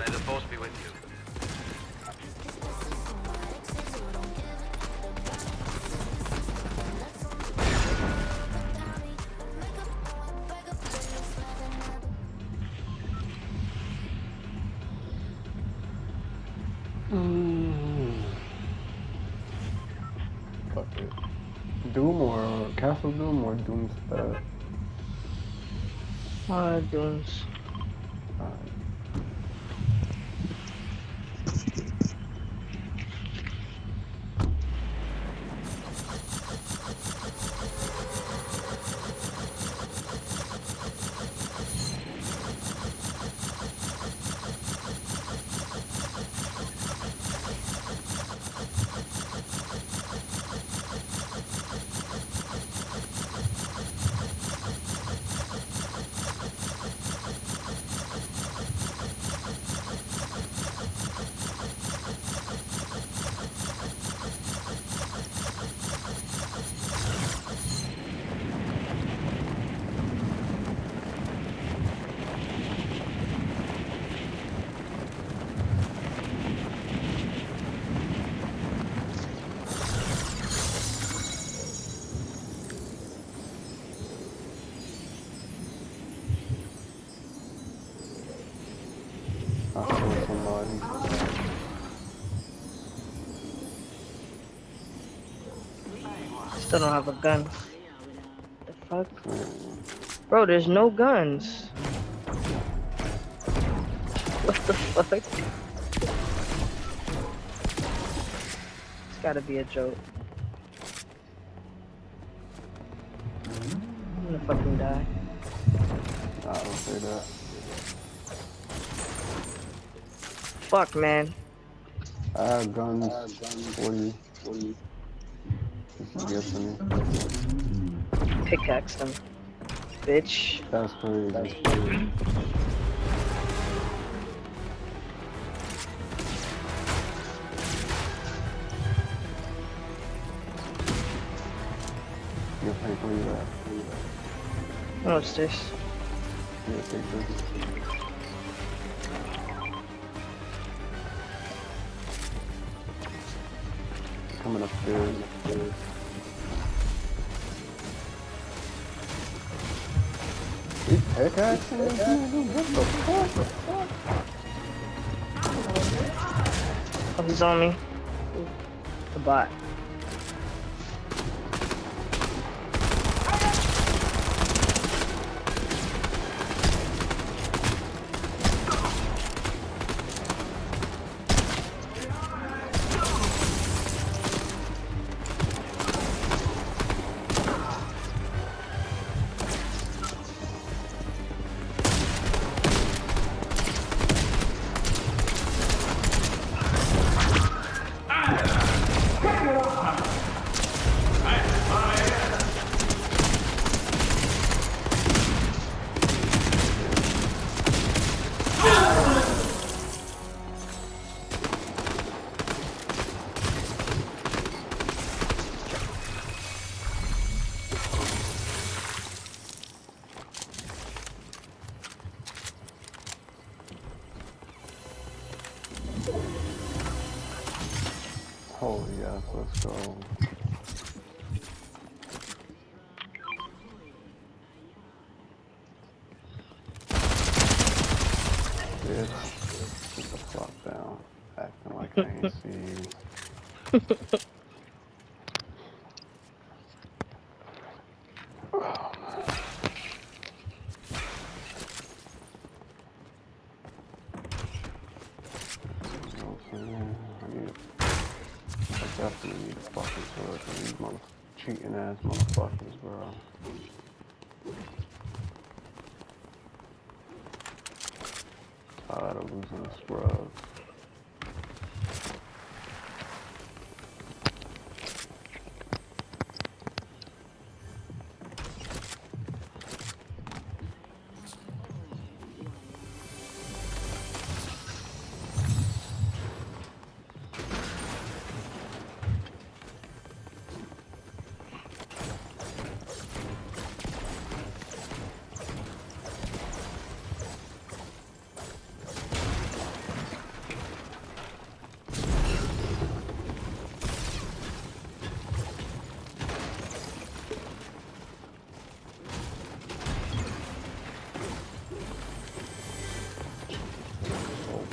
May the force be with you. Fuck it. Doom or Castle Doom or Doomstead? Dooms. Alright. I killed somebody. Still don't have a gun. The fuck? Man. Bro, there's no guns. What the fuck? It's gotta be a joke. I'm gonna fucking die. Nah, don't say that. Fuck, man. I have guns for you. Just give to me. Pickaxe them. Bitch. That's crazy. You'll pay for you that. What's this? Yeah, take this. Coming upstairs. He's pickaxing this nigga? What the fuck? Oh, he's on me. The bot. Holy yes, let's go. Bitch, get the fuck down. Acting like I ain't see you. I definitely need a fucking sword for these cheating ass motherfuckers, bro. Tired of losing the scrubs.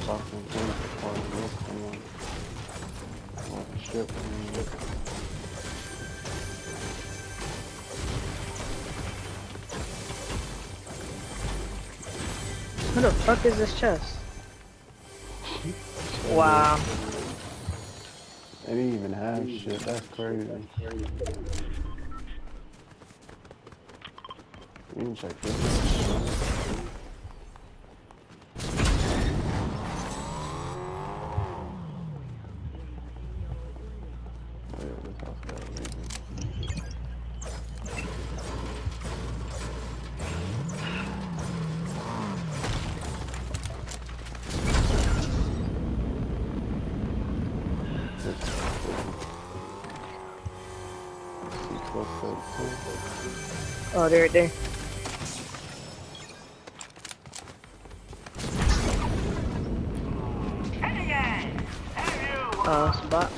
fucking thing before this one. What the shit, man. Who the fuck is this chest? Wow. They didn't even have shit. That's crazy. We can check this out. Oh, they're right there. Spot.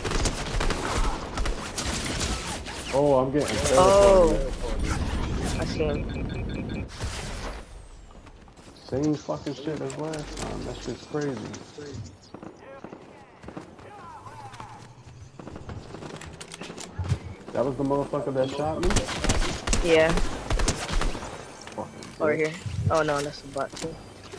Oh, I'm getting fed Oh, I see him. Same fucking shit as last time. That shit's crazy. That was the motherfucker that shot me? Yeah. Fucking Over bitch. here. Oh no, that's a bot too.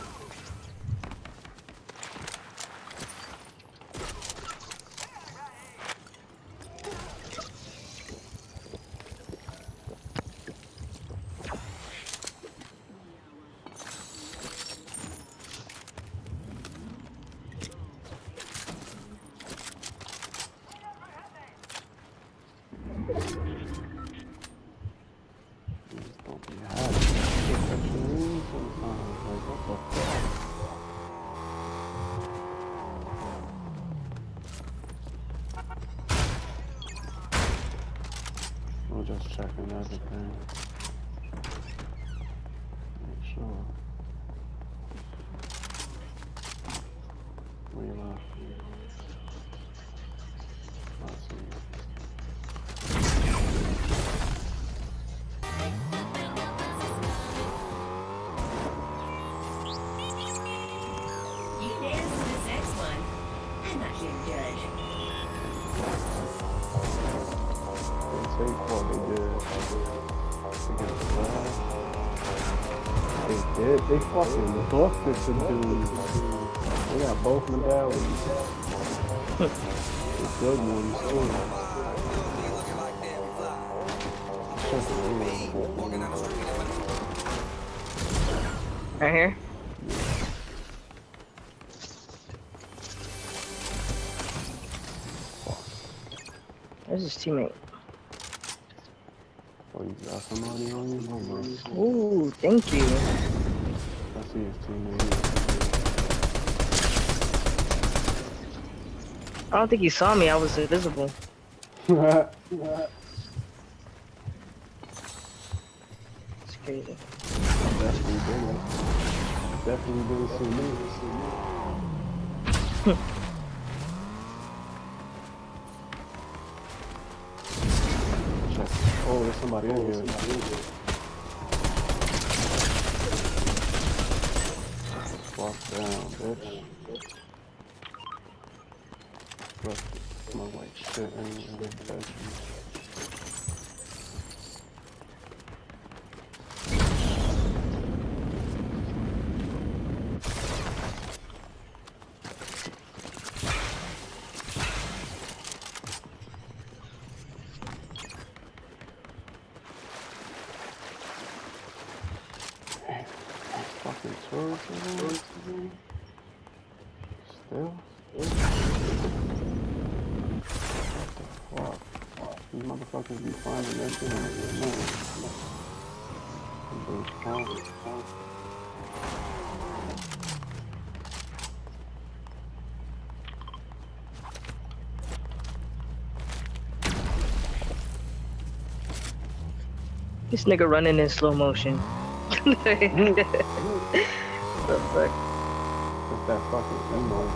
Don't be having shit that you need sometimes. Like, what the fuck? I'm just checking everything. Make sure. We left. Let's see. They what they did. Against the last. They did. They fucking booked it to do. They got both medallions. The good ones too. Right here. There's his teammate. Oh, you got somebody on you? Oh, no. Ooh, thank you. I see his teammate. I don't think he saw me. I was invisible. It's crazy. Definitely didn't. Definitely didn't see me. Oh, there's somebody in here. Walk down, bitch. Look, smell like shit and infection. Fucking tourists again? Still? What the fuck? These motherfuckers be finding that shit on the This nigga running in slow motion. What the fuck? It's that fucking emo.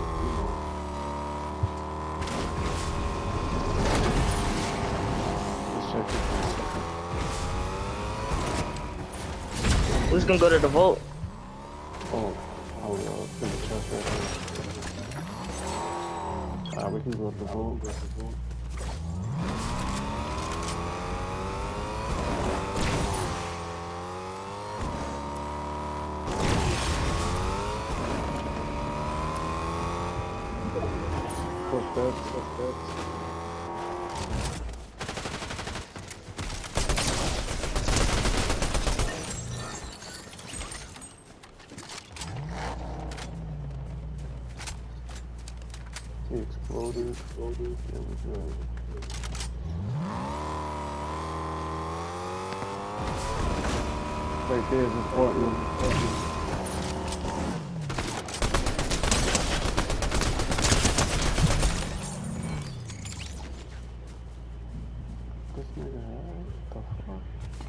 Let's check this out. Who's gonna go to the vault? Oh, Oh, no, it's in the chest right here. We can go up the vault. Footsteps. He exploded. Yeah, we're good. Right there is important. This nigga, what the fuck?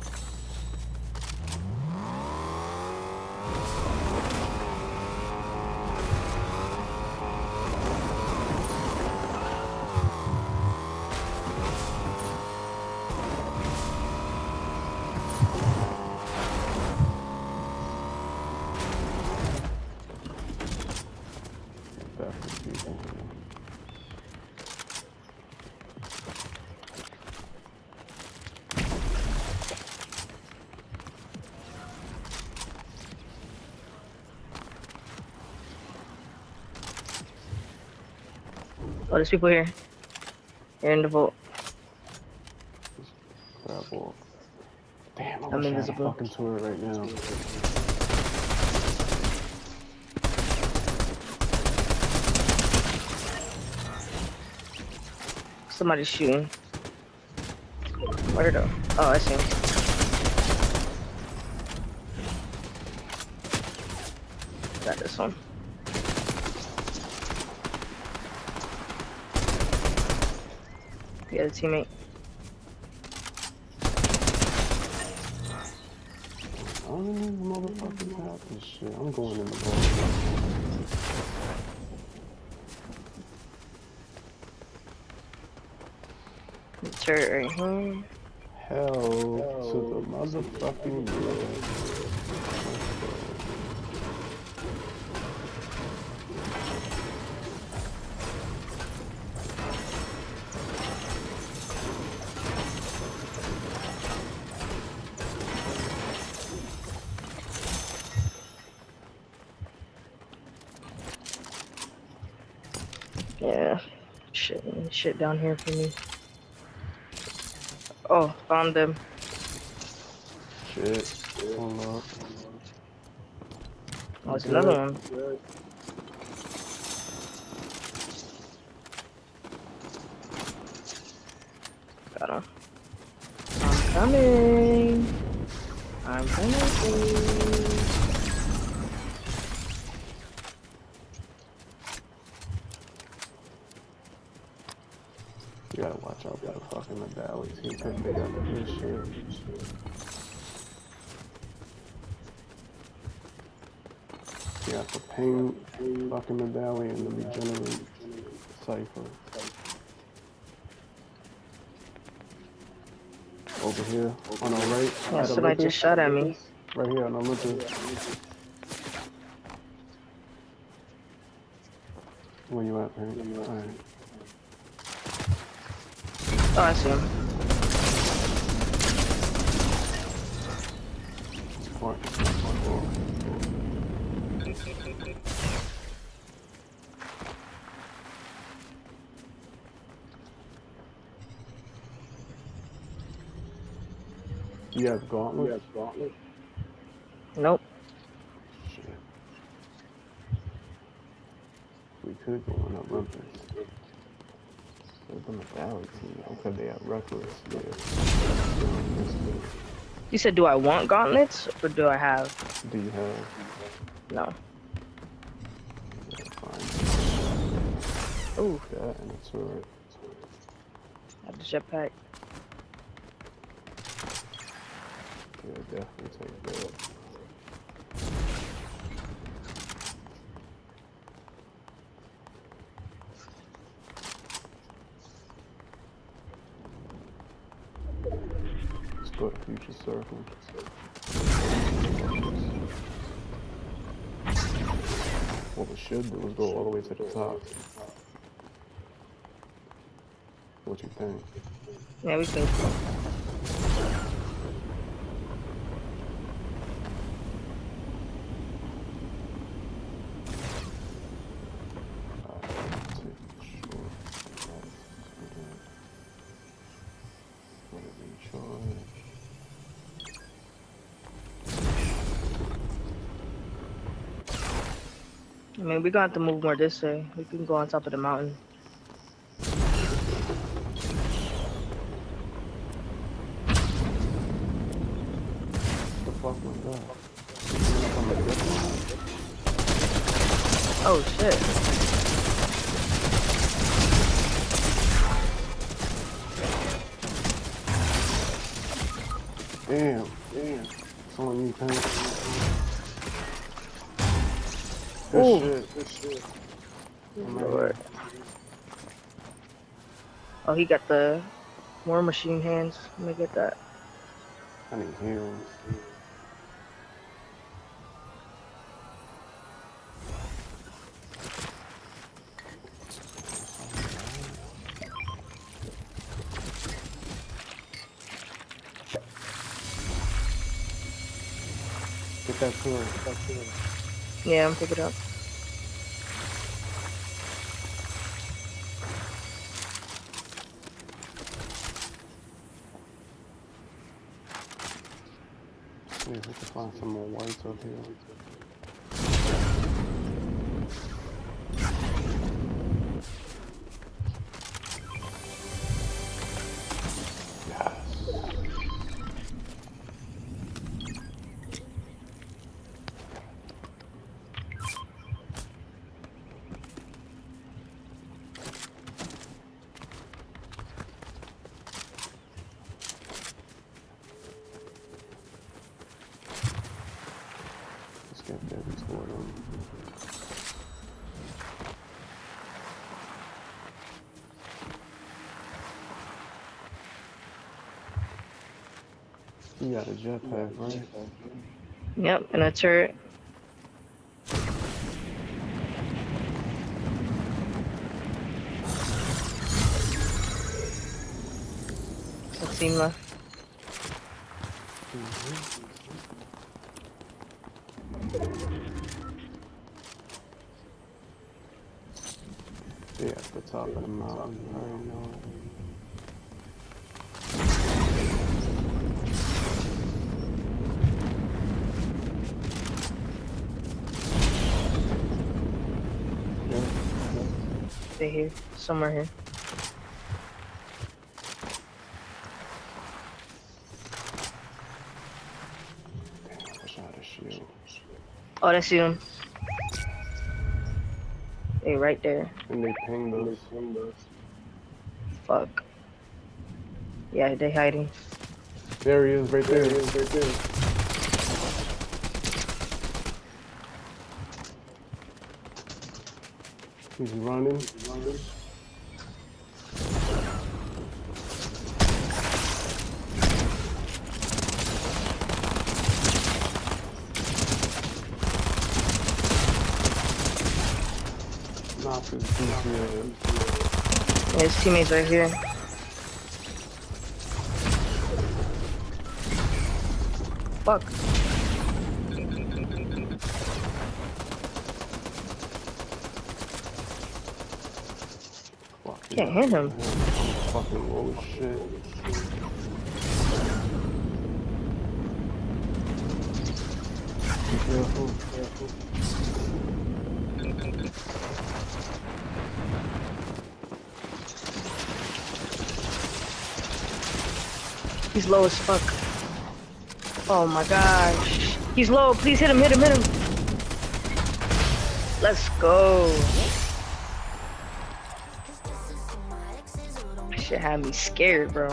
Oh, there's people here. They're in the vault. Crap walk. Damn, I I'm wish I had a invisible. fucking turret right now. Somebody's shooting. Where though? Oh, I see him. Got this one. The other teammate. None of these motherfuckers have this shit. I'm going in the vault. Turret right here. Hell to the motherfucking yeah. Yeah. Shit down here for me. Oh, found them. Shit. Hold up. Oh, it's another one. Got him. I'm coming. I'm coming. You gotta watch out for the fucking medallions. He could be got this shit. You got the pain fucking medallion and the regenerate cipher. Over here on our right. Yeah, somebody just shot at me. Right here on Olympus. Where you at, man? Alright. Oh, I see him. You have gauntlets? Nope. Shit. We could go on Olympus. The medallion team. Okay, they have reckless. Yeah. You said, do I want gauntlets or do I have? Do you have? No. Fine. Ooh. That and a turret. I have the jetpack. Yeah, definitely take that. Let's go to Future Circle. What we should do is go all the way to the top. What you think? Yeah, we can. I mean, we're gonna have to move more this way. We can go on top of the mountain. What the fuck was that? Oh shit. Damn. It's on you, Tank. Good shit. Lord. Oh, he got the war machine hands. Let me get that. I need heals. Get that tour. Yeah, I'm picking it up. See if we can find some more whites up here. You got a jetpack, right? Yep, and a turret. A team left. Yeah, at the top of the mountain. I already know it. They're here. Somewhere here. Damn, I wish I had a shield. Oh, that's you. They right there. And they pinged us. Fuck. Yeah, they hiding. There he is, right there. He's running. Knock his DPS. Yeah, his teammates right here. Fuck. Can't hit him. Fucking low shit. Be careful. He's low as fuck. Oh my gosh. He's low. Please hit him. Let's go. Shit had me scared, bro.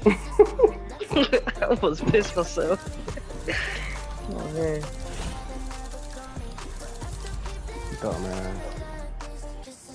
I almost pissed myself. Oh man. Dumbass.